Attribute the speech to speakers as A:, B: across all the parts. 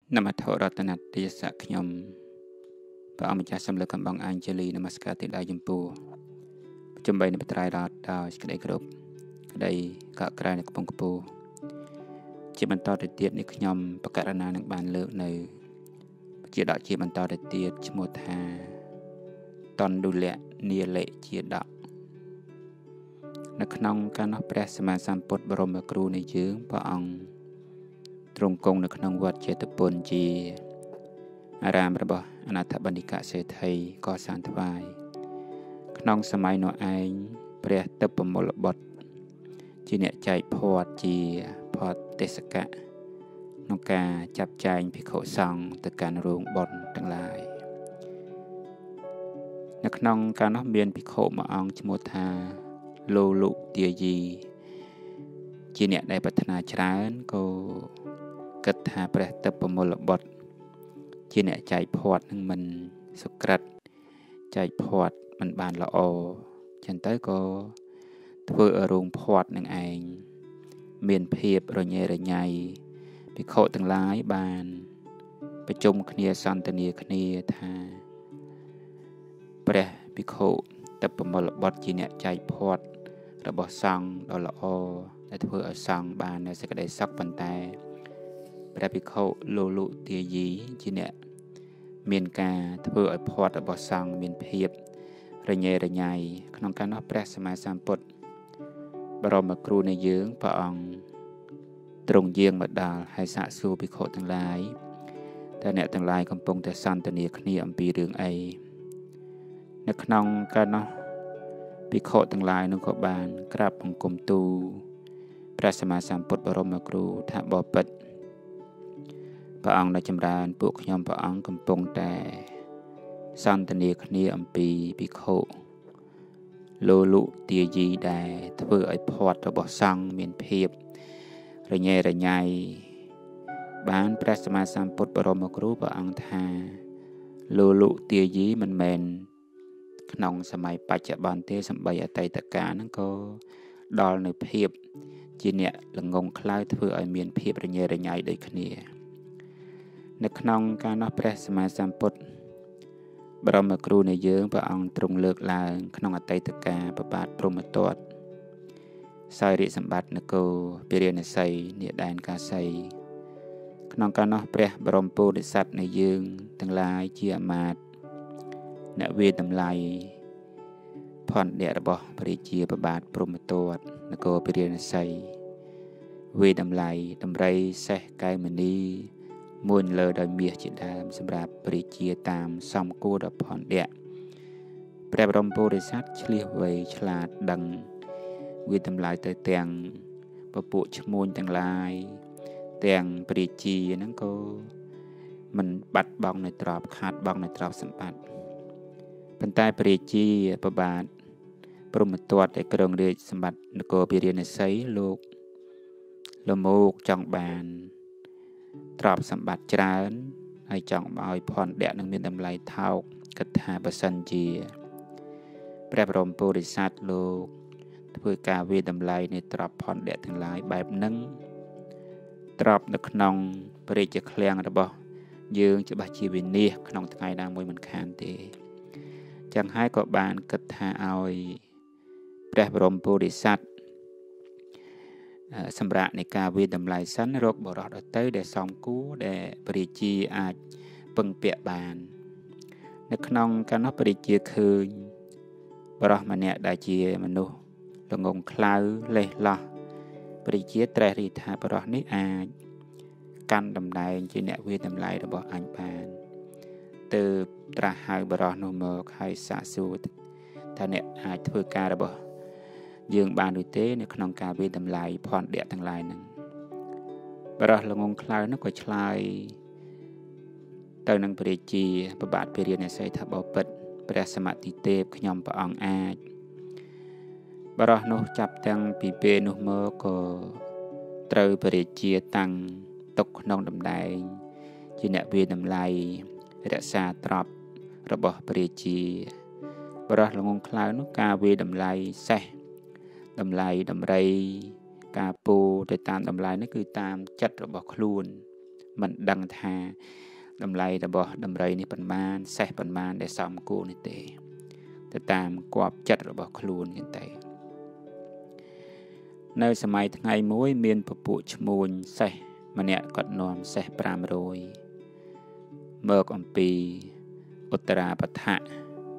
A: นมัทรัตนัตติยสะขยมพระอมิจาสำเร็จคำบังอัญเจลีนมัสการติดายยมปูประจุมใบในปตรายรัตดาวสกได้กรบได้กะกรายในกระปงกปูจีบันตอติเตียดในขยมประกาศนาหนังบานเลิกในจีดอกจีบันตอติเตียดชโมธาตอนดูแลเนียเละจีดอกนักน้องการนับแปรสมาสัมปดบรมครูในยืงพระองค์ตรงกงในขนมวัดเจตปุนจีอารามระบอนาถบัณฑิกะเสไทยก่อสร้างถวายขนมสมัยโนไอเปรียตปมลบดจีเนใจพอดจีพอดเตสกะนกาจับใจพิโคซองตะการรูงบนทั้งหลายนักนองการนับเบียนพิโคมาองชโมธาโลลุเตียยีจีเนได้พัฒนาชราญก็กัตหาประตปมลบดจีเนใจพอดนึงมันสกัดใจพอดมันบานละอฉันเต้ก็เพื่ออารมณ์พอดนึงเองเมียนเพียบระเยระไงพิโคตั้งหลายบานไปจมคเนียสันตเนียคเนียธาประพิโคตปมลบดจีเนใจพอดระบบสังดอละอและเพื่อสังบานในสกัดซักปันแต่พระภิกขุโลลุเตียยีจีเนเมียนกาเพื่อพอดระบบสังเมียนเพียบระเยระไงขนมการนับแปรสมัยสามปดบรมครูในยืงพระองค์ตรงเยียงบัดดาลให้สะสูภิกขุทั้งหลายแต่เนทั้งหลายกำปงแต่สันตเนียคณีอัมปีเรืองไอในขนมการนับภิกขุทั้งหลายนุขบาลกราบบังคมตูพระสมัยสามปดบรมครูทะบอปัดพระองค์ได้จำราญพวกยมพระองค์กำปงแต่สันตเนียคณีอัมปีภิกขุโลลุเตียยีได้เพื่อไอพอดระบบสังเมียนเพียบระเยระไงบ้านพระสมัยสามปดบรมครูพระองค์ทาโลลุเตียยีมันแมนขนมสมัยปัจจุบันเทสมัยอตัยตกานั่นก็ดอลในเพียบจีเนียหลังงงคล้ายเพื่อไอเมียนเพียบระเยระไงโดยขณีในขนมการนับพระสมัยสามปดบรมครูในเยื้องพระองค์ตรงเลือกลางขนมอตัยตกาประบาทพรหมตรสายริสมบัตินโกเปรียนไซเนียแดนกาไซขนมการนับพระบรมโพธิสัตว์ในเยื้องทั้งหลายเจียมาดเนเวดำไลพรเดระบปริเจียประบาทพรหมตรนโกเปรียนไซเวดำไลดำไรเสกไกมณีมวลเลอดอยเมียจิตดามสำหรับปริเจียตามซอมกูดพรเดะพระบรมโพธิสัตว์เฉลียวไว้ฉลาดดังเวดำไลเตยเตียงประปุชมูลต่างลายเตียงปริเจียนั่นก็มันบัดบองในตรอบขาดบองในตรอบสัมปัตพันใต้ปริจีประบาทปรมตัวแต่กระดงเรือสมบัตินโกเปรียนไซโลกละโมกจองบานตรอบสมบัติจราญให้จองบอยพรแดดนังเมียนดำไลเท้ากัตถาประสันจีพระบรมโพธิสัตว์โลกเพื่อการเวดำไลในตรอบพรแดดทั้งหลายแบบนั้นตรอบนักนองปริจเคลียงระบยืงจะบาชีวินนี่ขนมไทยนางมวยมันคานเตจังให้กบานกัตถาเอาพระบรมโพธิสัตว์สำหรับในการวิดำไลสันโรคบรอดเตยได้สองกู้ได้ปริจีอาจปึงเปียบานในขนมการนับปริจีคืนบรอมาเนี่ยได้จีมนุษย์ลงงคลาวเล่ล่ะปริจีตรริธาบรอนี้อาจการดำไลจีเนี่ยวิดำไลระบบอันปานเติบตราหายบรอโนโมไคสาสูตท่านเนี่ยอาจเพื่อการระบบยืงบานดุเต้ในขนมการเวดำไลพรเดียทั้งหลายนั้นบรอลงงคลายนักก็ชลายเตอนังปริจีประบาทเปรียนในไซทับบปิดประสมาติเตปขยมประองอาจบรอโนจับตังปีเปนุโมก็เตอปริจีตังตกนองดำไดจีเนเวดำไลรักษาตรอบระบบปริจีบรอลงงคลายนักการเวดำไลเซดำไลดำไรกาปูโดยตามดำไลนั่นคือตามจัดระบบคลูนមិនដឹងថាតម្លៃរបស់ដំរីនេះប៉ុន្មានសេះប៉ុន្មានដែលសមគួរនេះទេទៅតាមគប់ចិត្តរបស់ខ្លួនចឹងទៅនៅសម័យថ្ងៃមួយមានពពួកឈ្មួញសេះម្នាក់គាត់នាំសេះ500មកអំពីឧត្តរាបថៈ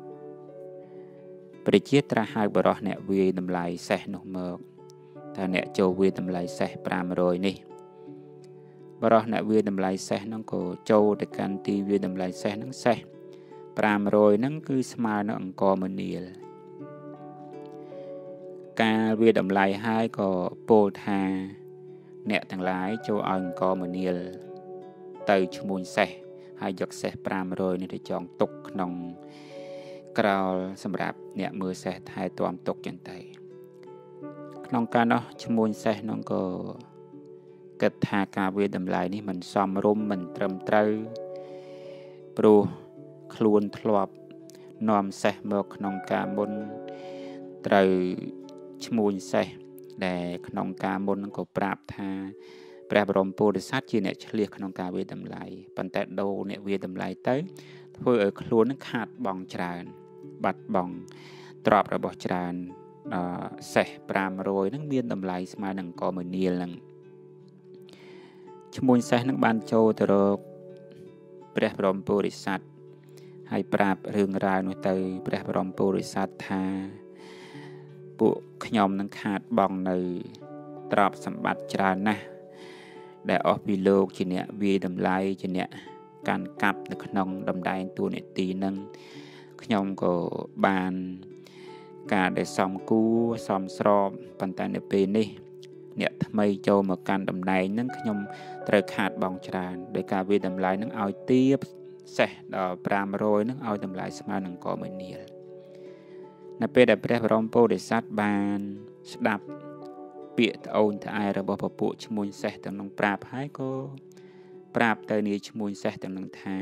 A: ព្រះជាត្រាស់ហៅបរិសអ្នកវាយតម្លៃសេះនោះមកថាអ្នកចូលវាយតម្លៃសេះ500នេះបរិសអ្នកវាយតម្លៃសេះហ្នឹងក៏ចូលទៅកាន់ទីវាយតម្លៃសេះហ្នឹងសេះ500ហ្នឹងគឺស្មើនឹងអង្គរមនាលការវាយតម្លៃហើយក៏ពោលថាអ្នកទាំងឡាយចូលឲ្យអង្គរមនាលទៅឈ្មួញសេះហើយយកសេះ500នេះទៅចងទុកក្នុងក្រោលសម្រាប់អ្នកមើលសេះថែទាំទុកចឹងទៅក្នុងការនោះឈ្មួញសេះនោះក៏គិតថាការវាយតម្លៃនេះមិនសមរម្យមិនត្រឹមត្រូវព្រោះខ្លួនធ្លាប់នាំសេះមកក្នុងការមុនត្រូវឈ្មួញសេះដែលក្នុងការមុនក៏ប្រាប់ថាព្រះបរមពុទ្ធសាសជាអ្នកឆ្លៀសក្នុងការវាយតម្លៃប៉ុន្តែដូរអ្នកវាយតម្លៃទៅធ្វើឲ្យខ្លួននឹងខាតបង់ច្រើនបាត់បង់ទ្រព្យរបស់ច្រើនសេះ500នឹងមានតម្លៃស្មើនឹងអង្គរមនាលនឹងឈ្មួញសេះនឹងបានចូលទៅរកព្រះបរមពុទ្ធសាសហើយប្រាប់រឿងរ៉ាវនោះទៅព្រះបរមពុទ្ធសាសថាពួកខ្ញុំនឹងខាតបង់នៅទ្រព្យសម្បត្តិច្រើនណាស់ដែលអស់ពីលោកជាអ្នកវាយតម្លៃជាអ្នកកាន់កាប់នៅក្នុងដំដែងតួនាទីនឹងខ្ញុំក៏បានការដែលសមគួរសមស្របប៉ុន្តែនៅពេលនេះអ្នកថ្មីចូលមកកាន់តំណែងនឹងខ្ញុំត្រូវខាតបង់ច្រើនដោយការវាយតម្លៃនឹងឲ្យទាបសេះដល់500នឹងឲ្យតម្លៃស្មើនឹងអង្គរមនាលនៅពេលដែលព្រះបរមពុទ្ធសាសបានស្ដាប់ពាក្យត្អូញត្អែរបស់ពពួកឈ្មួញសេះទាំងនោះប្រាប់ហើយក៏ប្រាប់ទៅនាយឈ្មួញសេះទាំងនោះថា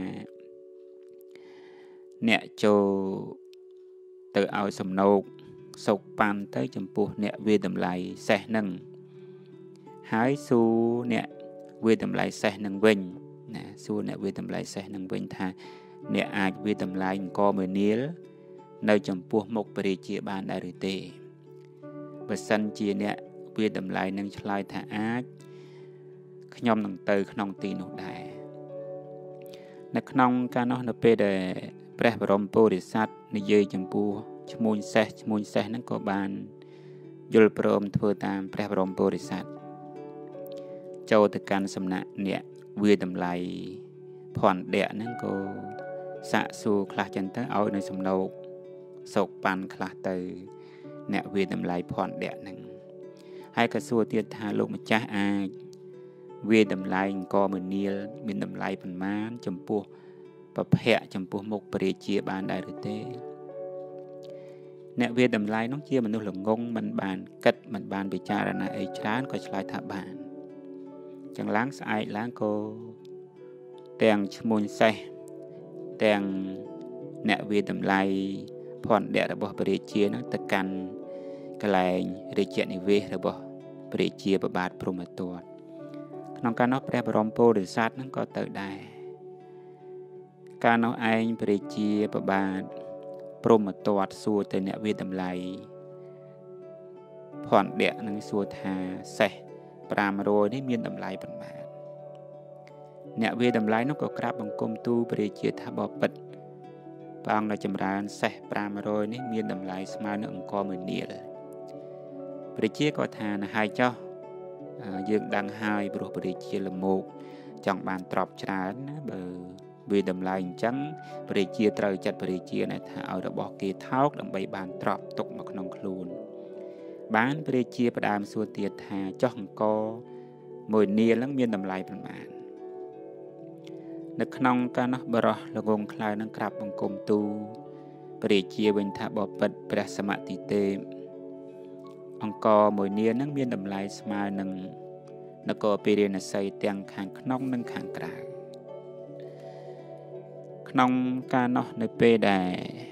A: អ្នកចូលទៅឲ្យសំណោកសោកប៉ាន់ទៅចំពោះអ្នកវាយតម្លៃសេះនឹងហើយសួរអ្នកវាយតម្លៃសេះនឹងវិញណាសួរអ្នកវាយតម្លៃសេះនឹងវិញថាអ្នកអាចវាយតម្លៃអង្គរមនាលនៅចំពោះមុខព្រះរាជាបានដែរឬទេបើសិនជាអ្នកវាយតម្លៃនឹងឆ្លើយថាអាចខ្ញុំនឹងទៅក្នុងទីនោះដែរនៅក្នុងការនោះនៅពេលដែលព្រះបរមពុទ្ធសាសនិយាយចំពោះឈ្មួញសេះហ្នឹងក៏បានយល់ព្រមធ្វើតាមព្រះបរមពុទ្ធសាសចូលទៅកាន់សំណាក់អ្នកវាយតម្លៃភ័ណ្ឌដកហ្នឹងក៏សាកសួរខ្លះចឹងទៅឲ្យនៅសំណោកសោកប៉ាន់ខ្លះទៅអ្នកវាយតម្លៃភ័ណ្ឌដកហ្នឹងហើយក៏សួរទៀតថាលោកម្ចាស់អាចវាយតម្លៃអង្គរមនាលមានតម្លៃប៉ុន្មានចំពោះប្រភពចំពោះមុខព្រះរាជាបានដែរឬទេអ្នកវាយតម្លៃនោះជាមនុស្សល្ងងមិនបានគិតមិនបានពិចារណាអីច្រើនក៏ឆ្លើយថាបានចឹងឡើងស្អែកឡើងក៏ទាំងឈ្មួញសេះទាំងអ្នកវាយតម្លៃភ័ណ្ឌដករបស់ព្រះរាជានឹងទៅកាន់កន្លែងរាជនិវេសរបស់ព្រះរាជាប្របាទព្រហ្មទត្តក្នុងការនោះព្រះបរមពុទ្ធសាសនឹងក៏ទៅដែរកាលនោះឯងព្រះរាជាប្របាទព្រហ្មទត្តសួរទៅអ្នកវាយតម្លៃភ័ណ្ឌដកនឹងសួរថាសេះ500នេះមានតម្លៃប៉ុន្មានអ្នកវាយតម្លៃនោះក៏ក្រាបបង្គំទូលព្រះរាជាថាបបិទ្ធព្រះអង្គដែលចម្រើនសេះ500នេះមានតម្លៃស្មើនឹងអង្គរមនាលព្រះរាជាក៏ថាណ៎ហើយចុះយើងដឹងហើយព្រោះព្រះរាជាលមោកចង់បានទ្រព្យច្រើនណាបើវាតម្លៃអញ្ចឹងព្រះរាជាត្រូវចិត្តព្រះរាជាណែថាឲ្យរបស់គេថោកដើម្បីបានទ្រព្យទុកមកក្នុងខ្លួនបានព្រះរាជាផ្ដើមសួរទៀតថាចុះអង្គរមួយនាលនឹងមានតម្លៃប៉ុន្មាននៅក្នុងការនោះបរោះល្ងងខ្លៅនឹងក្រាបបង្គំទូលព្រះរាជាវិញថាបបិទ្ធព្រះសមតិទេពអង្គរមួយនាលនឹងមានតម្លៃស្មើនឹងនគរពារាណសីទាំងខាងក្នុងនិងខាងក្រៅក្នុងការនោះនៅពេលដែល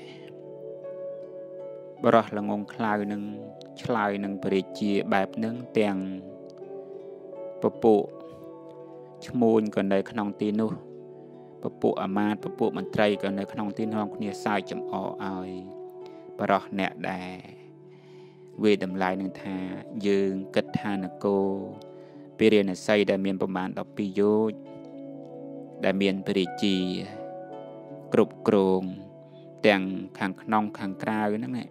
A: បរោះល្ងងខ្លៅនឹងឆ្លើយនឹងព្រះរាជាបែបនឹងទាំងពពួកឈ្មោះក៏នៅក្នុងទីនោះពពួកអាមាត្យពពួកមន្ត្រីក៏នៅក្នុងទីនោះគ្នាសើចចំអកឲ្យបរោះអ្នកដែរវាតម្លៃនឹងថាយើងគិតថានគរពារាណសីដែលមានប្រមាណ12យោជន៍ដែលមានព្រះរាជាគ្រប់គ្រងទាំងខាងក្នុងខាងក្រៅហ្នឹងណា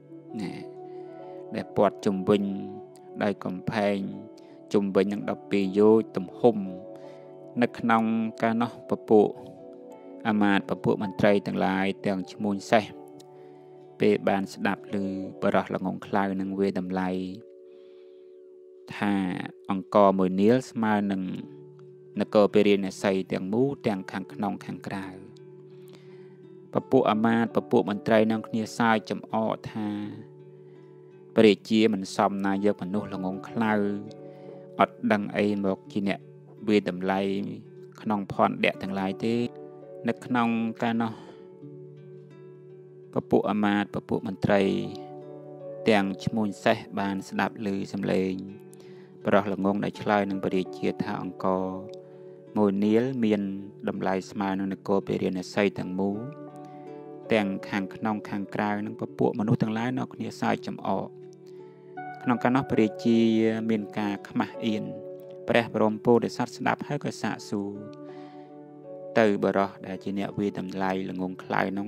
A: ដែលព័ទ្ធជុំវិញដោយកំផែងជុំវិញនឹង12យោជន៍ទំហំនៅក្នុងកាលនោះពពួកអាមាត្យពពួកមន្ត្រីទាំងឡាយទាំងឈ្មោះសេះពេលបានស្ដាប់ឮបរោះល្ងងខ្លៅនឹងវាតម្លៃថាអង្គរមួយនាលស្មើនឹងនគរពារាណសីទាំងមូលទាំងខាងក្នុងខាងក្រៅពពួកអាមាត្យពពួកមន្ត្រីនឹងគ្នាសើចចំអកថាព្រះរាជាមិនសមណាយកមនុស្សល្ងងខ្លៅអត់ដឹងអីមកជាអ្នកវាតម្លៃក្នុងផនដកទាំងឡាយទេនៅក្នុងកាលនោះពពួកអាមាត្យពពួកមន្ត្រីទាំងឈ្មោះសេះបានស្ដាប់ឮសំឡេងបរោះល្ងងដែលឆ្លើយនឹងព្រះរាជាថាអង្គរមួយនាលមានតម្លៃស្មើនឹងនគរពារាណសីទាំងមូលទាំងខាងក្នុងខាងក្រៅនឹងពពួកមនុស្សទាំងឡាយនៅគ្នាសើចចំអកក្នុងកាលនោះព្រះរាជាមានការខ្មាស់អៀនព្រះបរមពុទ្ធិសត្វស្ដាប់ហើយក៏សាកសួរទៅបរោះដែលជាអ្នកវាតម្លៃល្ងងខ្លៅនោះ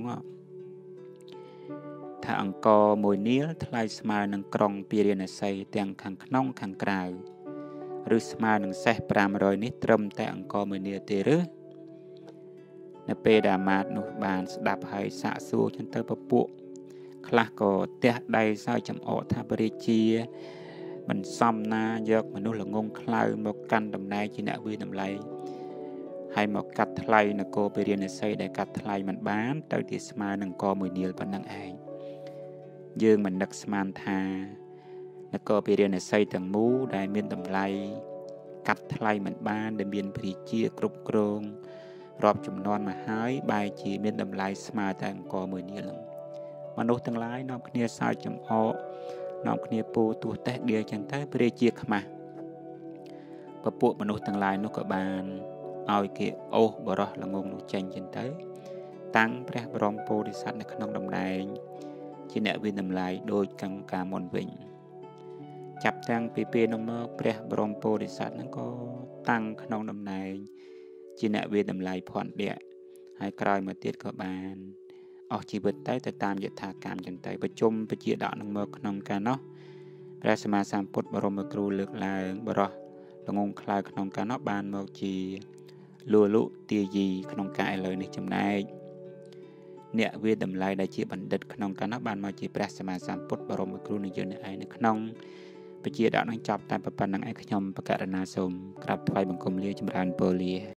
A: ថាអង្គរមួយនាលថ្លៃស្មើនឹងក្រុងពារាណសីទាំងខាងក្នុងខាងក្រៅឬស្មើនឹងសេះ500នេះត្រឹមតែអង្គរមួយនាលទេឬនៅពេលដែលអាមាត្យនោះបានស្ដាប់ហើយសាកសួរចឹងទៅពពួកខ្លះក៏ទះដៃសើចចំអកថាព្រះរាជាមិនសមណាយកមនុស្សល្ងងខ្លៅមកកាន់តំណែងជាអ្នកវាតម្លៃហើយមកកាត់ថ្លៃនគរពារាណសីដែលកាត់ថ្លៃមិនបានទៅជាស្មើនឹងអង្គរមួយនាលប៉ុណ្ណឹងឯងយើងមិននឹកស្មានថានគរពារាណសីទាំងមូលដែលមានតម្លៃកាត់ថ្លៃមិនបានដែលមានព្រះរាជាគ្រប់គ្រងរាប់ចំនួនមកហើយបែរជាមានតម្លៃស្មើតែអង្គរមួយនាលហ្នឹងមនុស្សទាំងឡាយនាំគ្នាសើចចំអកនាំគ្នាពោលទោះតេះដៀលចឹងទៅព្រះរាជាខ្មាស់ពពួកមនុស្សទាំងឡាយនោះក៏បានឲ្យគេអូសបរោះល្ងងនោះចេញចឹងទៅតាំងព្រះបរមពោធិសត្វនៅក្នុងតំណែងជាអ្នកវិតម្លៃដោយកាំងការមុនវិញចាប់តាំងពីពេលនោះមកព្រះបរមពោធិសត្វហ្នឹងក៏តាំងក្នុងតំណែងជាអ្នកវិតម្លៃភ័ណ្ឌៈហើយក្រោយមកទៀតក៏បានអស់ជីវិតទៅតាមយថាកម្មចឹងទៅប្រជុំពជាដកនឹងមកក្នុងកាលនោះព្រះសម្មាសម្ពុទ្ធបរមគ្រូលើកឡើងបរោះល្ងងខ្លៅក្នុងកាលនោះបានមកជាលួលុទាយីក្នុងកាលឥឡូវនេះចំណែកអ្នកវាតម្លៃដែលជាបណ្ឌិតក្នុងកាលនោះបានមកជាព្រះសម្មាសម្ពុទ្ធបរមគ្រូនៃយើងនេះឯងនៅក្នុងពជាដកនឹងចប់តែប៉ុណ្្នឹងឯងខ្ញុំបកករណាសូមក្រាបថ្វាយបង្គំលាចម្រើនពរលា